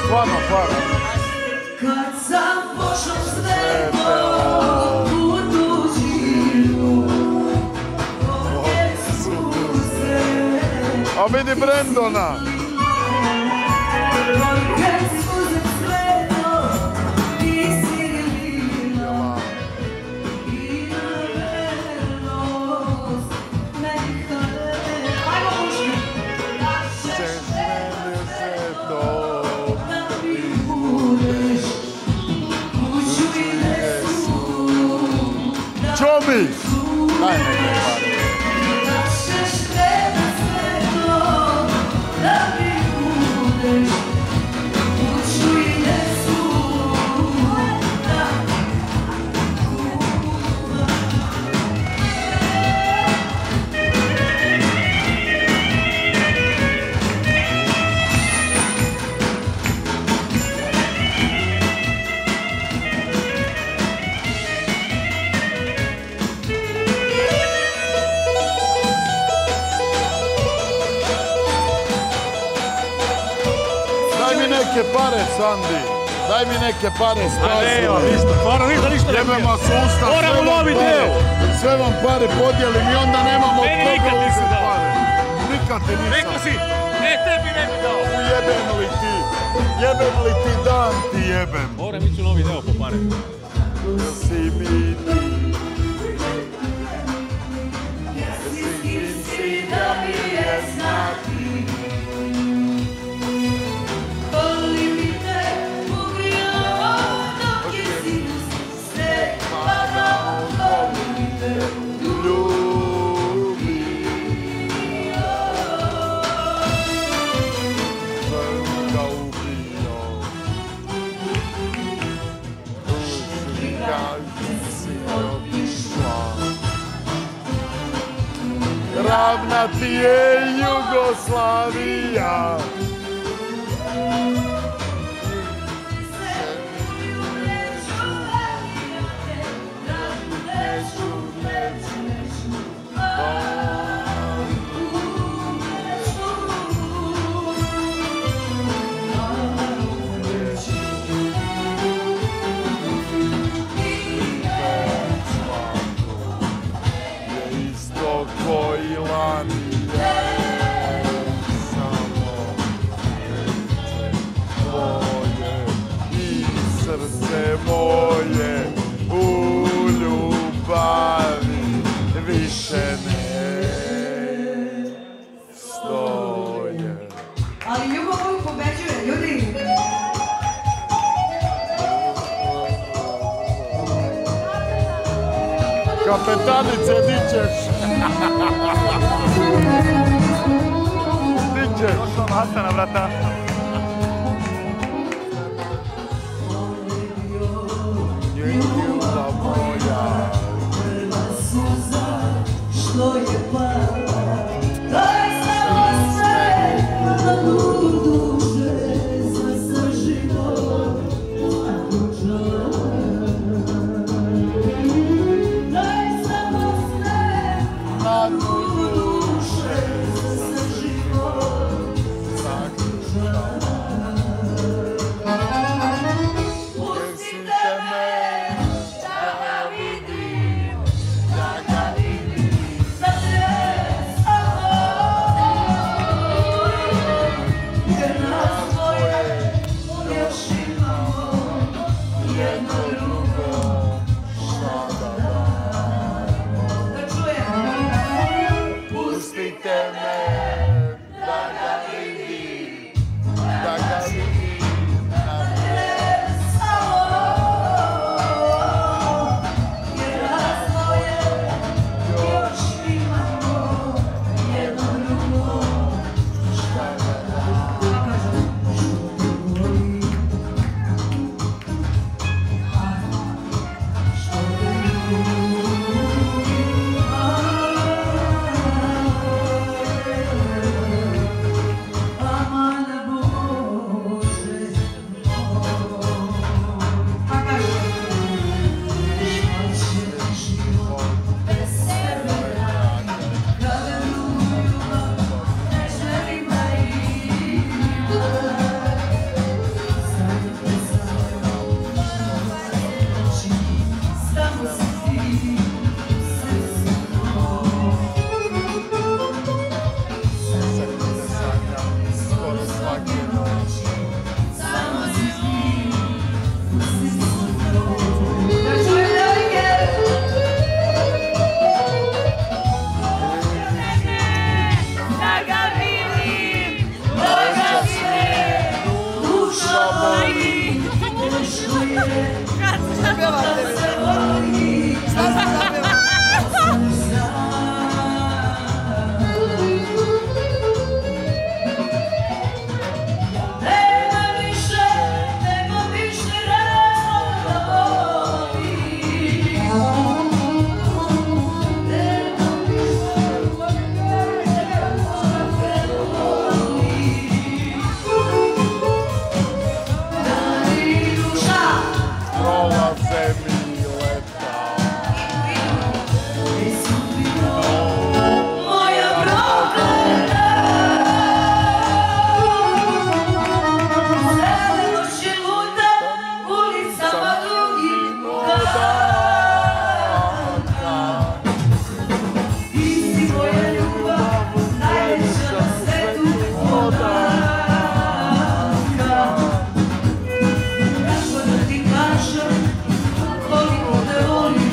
stvarno para. Kad sam pošao svetom u tuđinu, ovdje suze. A vidi Brendona. Gorke suze svetom, nisi vidjela. I na vernost meni hale. Ajmo muški. Naše žene svetom, da mi budeš. Kuću i nesu. Čomi! Daj neke pare. Naše žene svetom, da mi budeš. Kuću i nesu. Daj mi neke pare, Sandi. Daj mi neke pare, spasi. Evo, ništa, stvarno ništa ne Jebem vas usta, Moramo novi deo. sve vam pare podijelim i onda nemamo od Meni koga nikad nisi uzeti dao. pare. Nikad ti nisam. Rekao si, tebi ne bi dao. Ujebem li ti? Jebem li ti dan ti jebem? Moram ići u novi deo po pare. Jel si mi ti? Si da mi je znati. Voli mi te ugrijao dok je sinus sve padao. Voli mi te Ljubi. Sam ga ubio. Kad si otišla. Ravna ti je Jugoslavija. Isto koji lani samo tvoje i srce moje u ljubavi više ne stoje. Ali ljubav uvijek pobeđuje, ljudi. Kapetanice, di ćeš? Di ćeš? Došla Hasana, brata. Ljubav moja. Prva suza što je pala, to je samo sve, da duže za sam život zaključala. To je samo sve, Na duše za sam život zaključala. Pustite me da ga vidim, da te samo, jer nas dvoje još imamo jedno drugo. Da čujem. Pustite me da ga vidim, da ga vidim na prolaze mi leta. Moja prokletna, sve noći lutam ulicama drugih dana. Ti si moja ljubav, najveća na svetu podanka. Kako da ti kažem, koliko te volim.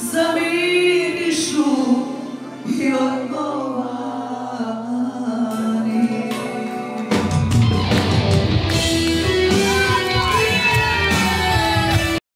za